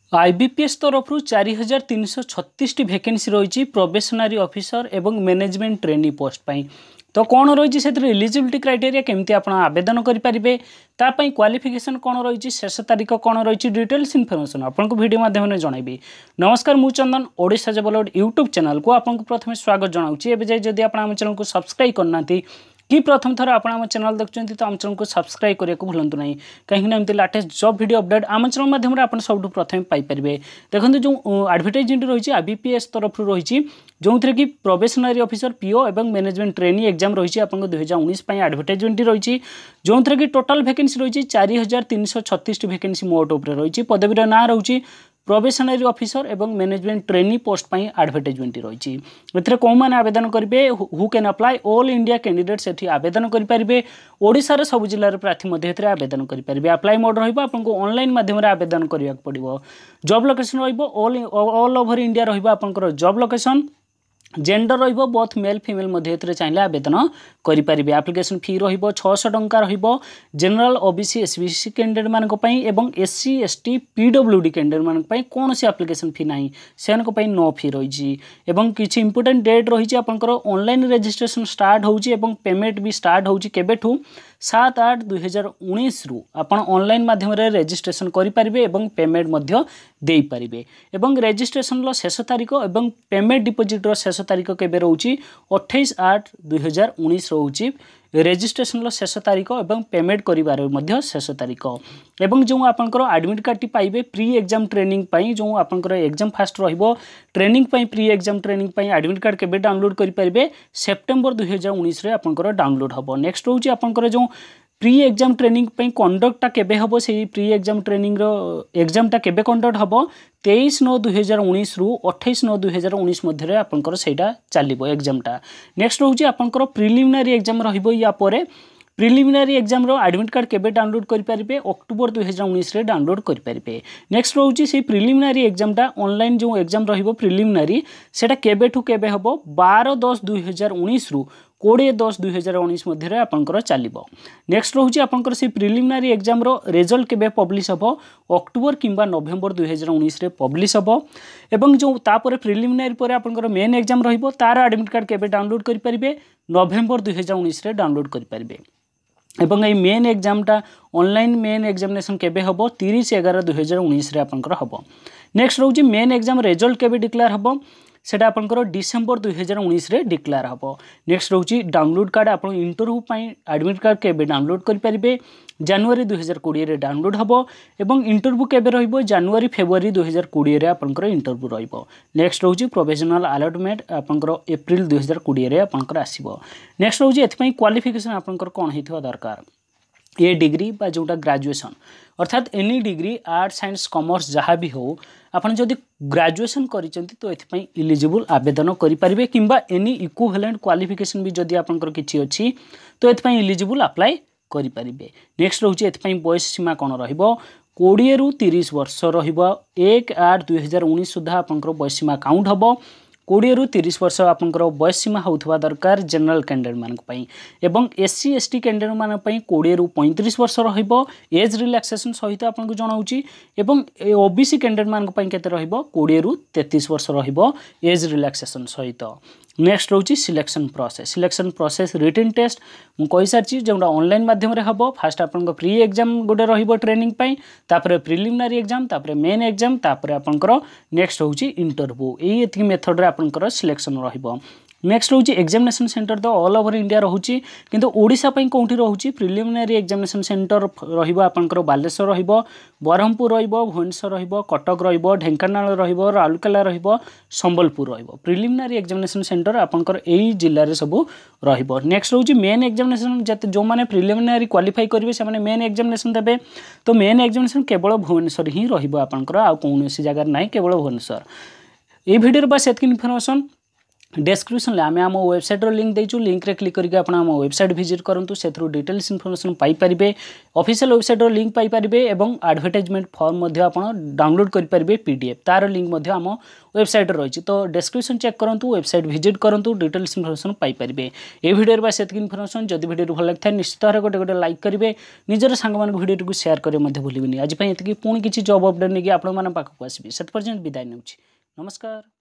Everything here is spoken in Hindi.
आईबीपीएस तरफ 4336 वैकेंसी रही प्रोबेशनरी ऑफिसर एवं मैनेजमेंट ट्रेनी पोस्ट पाई। तो कौन रही से एलिजिबिलिटी क्राइटेरिया केमती आप आवेदन करेंगे तापाई क्वालिफिकेशन कौन रही शेष तारीख कौन रही डिटेल्स इनफॉरमेशन आपको वीडियो माध्यम जनइबी। नमस्कार मु चंदन ओडिशा जब यूट्यूब चैनल को आपको प्रथम स्वागत जनाऊँगी। एवं जदि आप चैनल को सब्सक्राइब करना कि प्रथम थर आप चैनल देखते तो आम चैनल को सब्सक्राइब करने को भूलु ना कहीं एमती लाटेस्ट जॉब वीडियो अपडेट आम चैनल माध्यम आप सब प्रथम पाइपर। देखो जो एडवर्टाइजमेंट रही आईबीपीएस तरफ रही जो थे कि प्रोबेशनरी ऑफिसर पीओ एवं मैनेजमेंट ट्रेनी एग्जाम रही आप 2019 एडवर्टाइजमेंट रही जो थे कि टोटाल वैकेंसी रही 4336 वैकेंसी मोट उपर रही पदवीर ना रही प्रोबेशनरी ऑफिसर एवं मैनेजमेंट ट्रेनी पोस्ट पाई एडवर्टाइजमेंट रही ए कौन मैंने आवेदन करेंगे who can apply all India candidates एठी आवेदन करेंगे। ओडिशार सब जिलार प्रार्थी आवेदन करेंगे। अप्लाई मोड रहा ऑनलाइन माध्यम आवेदन करने पड़ो। Job location all over India रहा जॉब लोकेशन जेंडर रहिबो बोथ मेल फीमेल मध्य चाहिए आवेदन करेंगे। एप्लिकेशन फी रहिबो 600 टंका रहिबो जनरल ओबीसी एसबीसी कैंडिडेट मानक पई एवं एससी एसटी पीडब्ल्यूडी कैंडिडेट मानक पई कौन सी एप्लिकेशन फी नहीं से नो फी रही एवं किछि इंपोर्टेंट डेट रही आपंकर ऑनलाइन रजिस्ट्रेशन स्टार्ट होउची एवं पेमेंट भी स्टार्ट होउची केबेठू 7/8/2019 रु आपण ऑनलाइन माध्यम रजिस्ट्रेशन करेंगे एवं पेमेंट मध्य दे पारिबे। एवं रजिस्ट्रेशन लो शेष तारीख एवं पेमेंट डिपोजिट रो शेष तारीख केबे रहउची 28/8/2019 रहउची रजिस्ट्रेशन लो शेष तारीख एवं पेमेंट करिवार मध्य शेष तारीख। एवं जो आपंकर एडमिट कार्ड टी पाइबे प्री एग्जाम ट्रेनिंग पाई जो आपंकर एग्जाम फास्ट रहिबो ट्रेनिंग पाई प्री एग्जाम ट्रेनिंग पाई एडमिट कार्ड केबे डाउनलोड करि परिबे सेप्टेम्बर 2019 रे आपंकर डाउनलोड हबो। नेक्स्ट रहउची आपंकर जो प्री एग्जाम ट्रेनिंग पे कंडक्टा केबे हबो से प्री एग्जाम ट्रेनिंग रो एग्जामटा केबे कंडक्ट हबो 23/9/2019 रु 28/9/2019 मध्य आपंकर सेटा चलिबो एग्जामटा। नेक्स्ट रहउची आपंकर प्रिलिमिनरी एग्जाम रहिबो या परे प्रिलिमिनरी एग्जाम रो एडमिट कार्ड केबे डाउनलोड करि परिबे अक्टोबर 2019 रे डाउनलोड करि परिबे। नेक्स्ट रहउची से प्रिलिमिनरी एग्जामटा ऑनलाइन जो एग्जाम रहिबो प्रिलिमिनरी सेटा केबेठू केबे हबो 12/10/2019 रु 20/10/2019 मध्य आपंकर चलिबो। नेक्स्ट रहउची आपंकर से प्रिलिमिनरी एग्जाम रो रिजल्ट केबे पब्लिश हबो अक्टोबर किंबा नवेम्बर 2019 रे पब्लिश हबो। एवं जो तापर प्रिलिमिनरी पर आपंकर मेन एग्जाम रहिबो तार एडमिट कार्ड केबे डाउनलोड करि परिबे नवेम्बर 2019 रे डाउनलोड करि परिबे। एवं ये मेन एग्जामटा ऑनलाइन मेन एग्जामिनेशन केबे हबो 30/11/2019 रे आपंकर हबो। नेक्स्ट रहउची मेन एग्जाम रिजल्ट केबे डिक्लेयर हबो सेटा आपंकर डिसेंबर 2019 रे डिक्लेयर हबो। नेक्स्ट रहउची डाउनलोड कार्ड आपण इंटरव्यू पई एडमिट कार्ड केबे डाउनलोड करि परिबे जनवरी 2020 रे डाउनलोड हबो एवं इंटरव्यू केबे रहिबो जनवरी फेब्रुआरी 2020 रे आपंकर इंटरव्यू रहिबो। नेक्स्ट रहउची प्रोविजनल अलॉटमेंट आपंकर अप्रैल 2020 रे आपंकर आसीबो। नेक्स्ट रहउची एथि पई क्वालिफिकेशन आपंकर कोन हिथवा दरकार ए डिग्री बा जोटा ग्रेजुएशन अर्थात any degree art science commerce जहाँ भी हो आपन जदि ग्रेजुएशन करिसेंती तो एथि इलिजिबल आवेदन करेंगे किंबा एनी इक्विवेलेंट क्वालिफिकेशन भी जदि आपनकर किछि अछि तो एथि इलिजिबल अप्लाई करेंगे। नेक्स्ट रहउची एथि बयस सीमा कौन रहिबो 20 रु 30 वर्ष रहिबो 1/8/2019 सुधा आपनकर बयस सीमा काउंट हबो 20 रु 30 वर्ष आपंकर बयस सीमा होउथवा दरकार जनरल कैंडिडेट मानक पई एवं एससी एसटी कैंडिडेट मानक पई 20 रु 35 वर्ष रहिबो एज रिलैक्सेशन सहित आपनको जणाउची एवं ओबीसी कैंडिडेट मानक पई केते रहिबो 20 रु 33 वर्ष रहिबो एज रिलैक्सेशन सहित। नेक्स्ट रहउची सिलेक्शन प्रोसेस रिटन टेस्ट मु कहि सारची जेउडा ऑनलाइन माध्यम रे हबो फास्ट आपनको प्री एग्जाम गोटे रहिबो ट्रेनिंग पई तापर प्रिलिमिनरी एग्जाम तापर मेन एग्जाम तापर आपनकर नेक्स्ट होउची इंटरव्यू एथि मेथड रे आपनकर सिलेक्शन रहिबो। नेक्स्ट रहउची एग्जामिनेशन सेंटर तो ऑल ओवर इंडिया रहउची किंतु ओडिशा पई कोठी रहउची प्रिलिमिनरी एग्जामिनेशन सेंटर रहिबो आपनकर बालेश्वर रहिबो बरहमपुर रहिबो भुवनेश्वर रहिबो कटक रहिबो ढेंकानाल रहिबो राउरकेला रहिबो संबलपुर रहिबो प्रिलिमिनरी एग्जामिनेशन सेंटर आपनकर एई जिल्ला रे सब रहिबो। नेक्स्ट रहउची मेन एग्जामिनेशन जते जो माने प्रिलिमिनरी क्वालिफाई करिवे से माने मेन एग्जामिनेशन देबे तो मेन एग्जामिनेशन केवल भुवनेश्वर ही रहिबो आपनकर आ कोनोसी जगह नाही केवल भुवनेश्वर। ए वीडियो रे बस एतकी इन्फॉर्मेशन डेस्क्रिप्शन आम आम वेबसाइट लिंक देचु लिंक रे क्लिक करके आप वेबसाइट विजिट करूँ से डिटेल्स इनफॉरमेशन पाइपर ऑफिशियल वेबसाइट लिंक पाइपर और एडवर्टाइजमेंट फॉर्म आप डाउनलोड करेंगे पीडीएफ तार लिंक आम वेबसाइट रही तो डेस्क्रिप्शन चेक करूँ वेबसाइट विजिट करूँ डिटेल्स इनफॉरमेशन पाइपर ये वीडियो बस ये इनफॉरमेशन जब वीडियो भल लगे निश्चित भाव गोटे गोटे लाइक करेंगे निजर सांग मान वीडियो को शेयर करेंगे भूलें आज ये पुणी किसी जॉब अपडेट नहीं आप पाखक आसबि से पर्यंत विदाय नौछि नमस्कार।